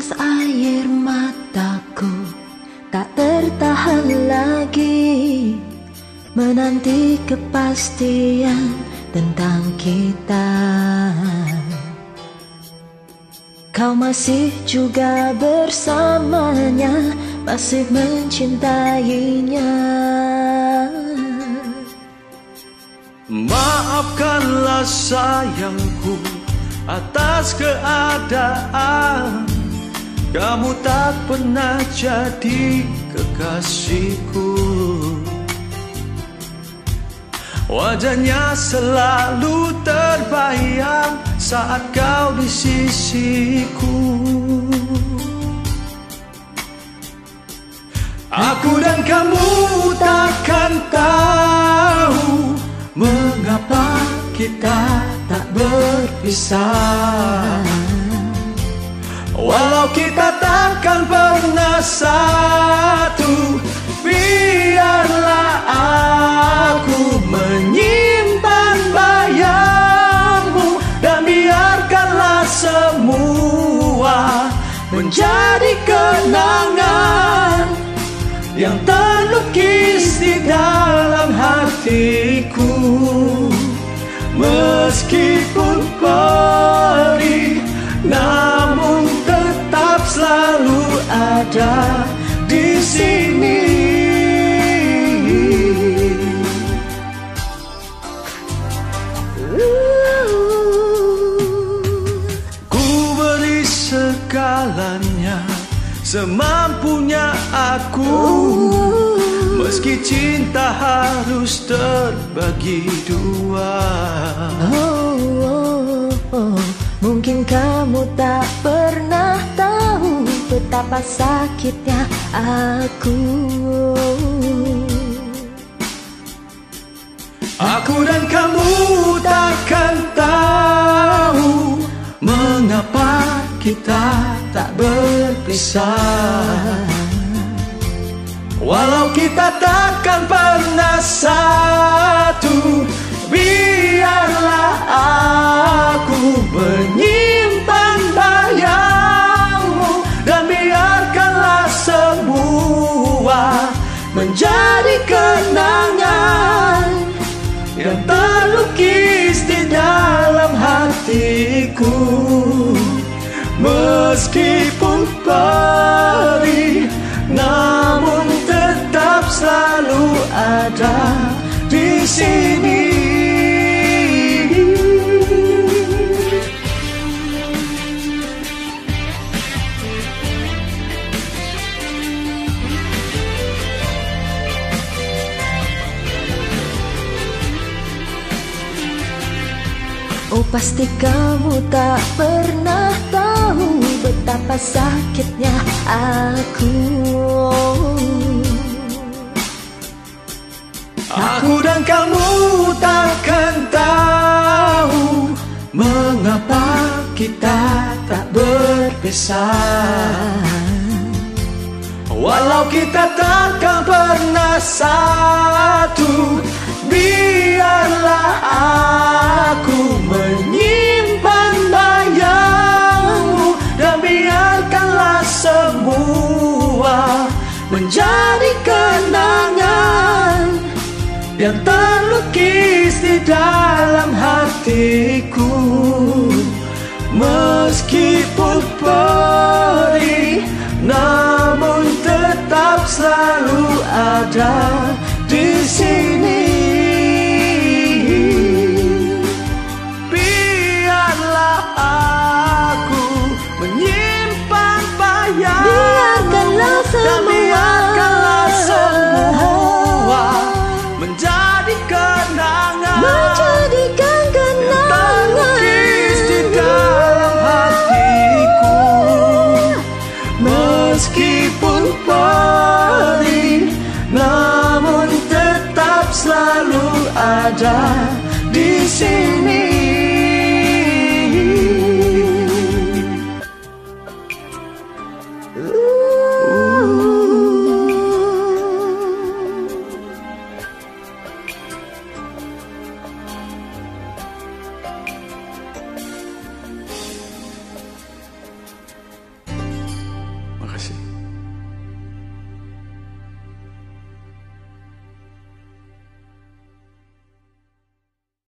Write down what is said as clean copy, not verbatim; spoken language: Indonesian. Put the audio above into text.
Tetes air mataku tak tertahan lagi, menanti kepastian tentang kita. Kau masih juga bersamanya, masih mencintainya. Maafkanlah sayangku atas keadaan kamu tak pernah jadi kekasihku. Wajahnya selalu terbayang saat kau di sisiku. Aku dan kamu takkan tahu mengapa kita tak berpisah. Walau kita takkan pernah satu, biarlah aku menyimpan bayangmu, dan biarkanlah semua menjadi kenangan yang terlukis di dalam hatiku. Meskipun perih, namun tetap selalu ada di sini. Ku beri segalanya, semampunya aku, meski cinta harus terbagi dua. Mungkin kamu tak pernah tahu betapa sakitnya aku. Aku dan kamu takkan tahu mengapa kita tak berpisah. Walau kita takkan pernah satu, biarlah aku menyimpan bayangmu, dan biarkanlah semua menjadi kenangan yang terlukis di dalam hatiku. Meskipun perih, namun tetap selalu ada di sini. Oh, pasti kamu tak pernah tahu betapa sakitnya aku. Aku dan kamu takkan tahu mengapa kita tak berpisah. Walau kita takkan pernah satu, biarlah aku menyimpan bayangmu, dan biarkanlah semua menjadi kenangan yang terlukis di dalam hatiku. Meskipun perih, namun tetap selalu ada di sini. Biarlah aku menyimpan bayangmu, dan biarkanlah semua menjadi kenangan, Menjadikan yang terlukis di dalam hatiku. Meskipun perih, namun tetap selalu ada di sini.